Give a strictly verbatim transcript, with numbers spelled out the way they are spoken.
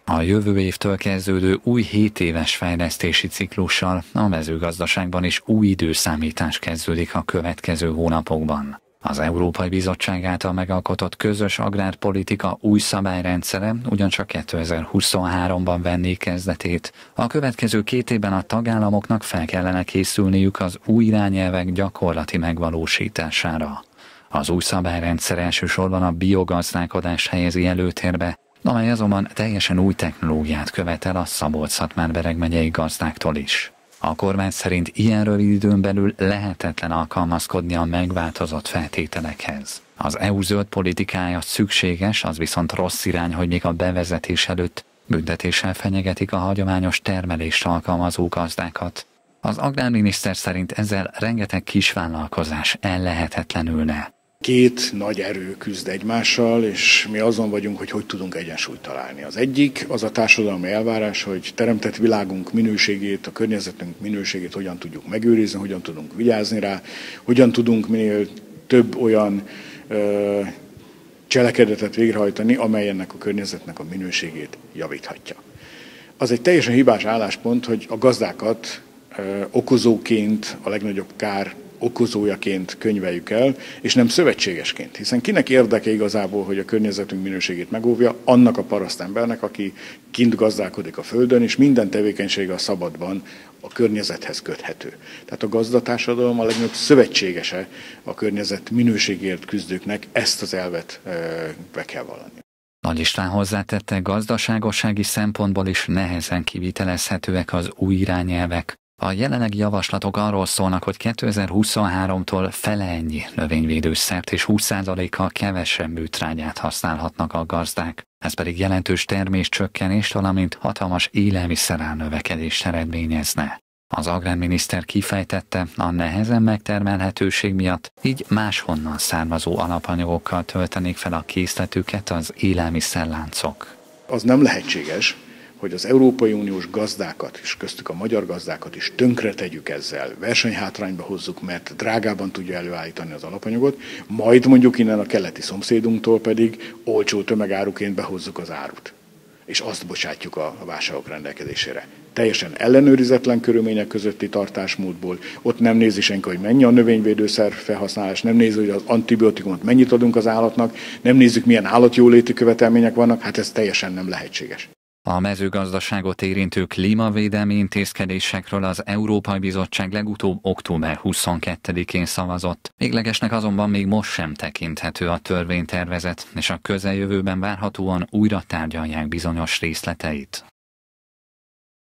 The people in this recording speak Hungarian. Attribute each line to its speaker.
Speaker 1: A jövő évtől kezdődő új hét éves fejlesztési ciklussal a mezőgazdaságban is új időszámítás kezdődik a következő hónapokban. Az Európai Bizottság által megalkotott közös agrárpolitika új szabályrendszere ugyancsak kétezer-huszonháromban venné kezdetét. A következő két évben a tagállamoknak fel kellene készülniük az új irányelvek gyakorlati megvalósítására. Az új szabályrendszer elsősorban a biogazdálkodást helyezi előtérbe, amely azonban teljesen új technológiát követel a Szabolcs-Szatmár-Bereg megyei gazdáktól is. A kormány szerint ilyen rövid időn belül lehetetlen alkalmazkodni a megváltozott feltételekhez. Az é u zöld politikája szükséges, az viszont rossz irány, hogy még a bevezetés előtt büntetéssel fenyegetik a hagyományos termelést alkalmazó gazdákat. Az agrárminiszter szerint ezzel rengeteg kisvállalkozás ellehetetlenülne.
Speaker 2: Két nagy erő küzd egymással, és mi azon vagyunk, hogy hogy tudunk egyensúlyt találni. Az egyik az a társadalmi elvárás, hogy teremtett világunk minőségét, a környezetünk minőségét hogyan tudjuk megőrizni, hogyan tudunk vigyázni rá, hogyan tudunk minél több olyan ö, cselekedetet végrehajtani, amely ennek a környezetnek a minőségét javíthatja. Az egy teljesen hibás álláspont, hogy a gazdákat ö, okozóként, a legnagyobb kár okozójaként könyveljük el, és nem szövetségesként. Hiszen kinek érdeke igazából, hogy a környezetünk minőségét megóvja? Annak a parasztembernek, aki kint gazdálkodik a földön, és minden tevékenysége a szabadban a környezethez köthető. Tehát a gazdatársadalom a legnagyobb szövetségese a környezet minőségért küzdőknek, ezt az elvet e, be kell vallani.
Speaker 1: Nagy István hozzátette, gazdaságossági szempontból is nehezen kivitelezhetőek az új irányelvek. A jelenlegi javaslatok arról szólnak, hogy kétezer-huszonháromtól fele ennyi növényvédőszert és húsz százalékkal kevesebb műtrágyát használhatnak a gazdák. Ez pedig jelentős terméscsökkenést, valamint hatalmas élelmiszerár növekedést eredményezne. Az agrárminiszter kifejtette, a nehezen megtermelhetőség miatt így máshonnan származó alapanyagokkal töltenék fel a készletüket az élelmiszerláncok.
Speaker 2: Az nem lehetséges, hogy az Európai Uniós gazdákat, és köztük a magyar gazdákat is tönkre tegyük ezzel, versenyhátrányba hozzuk, mert drágában tudja előállítani az alapanyagot, majd mondjuk innen a keleti szomszédunktól pedig olcsó tömegáruként behozzuk az árut, és azt bocsátjuk a vásárlók rendelkezésére. Teljesen ellenőrizetlen körülmények közötti tartásmódból, ott nem nézi senki, hogy mennyi a növényvédőszer felhasználás, nem nézi, hogy az antibiotikumot mennyit adunk az állatnak, nem nézzük, milyen állatjóléti követelmények vannak, hát ez teljesen nem lehetséges.
Speaker 1: A mezőgazdaságot érintő klímavédelmi intézkedésekről az Európai Bizottság legutóbb október huszonkettedikén szavazott. Véglegesnek azonban még most sem tekinthető a törvénytervezet, és a közeljövőben várhatóan újra tárgyalják bizonyos részleteit.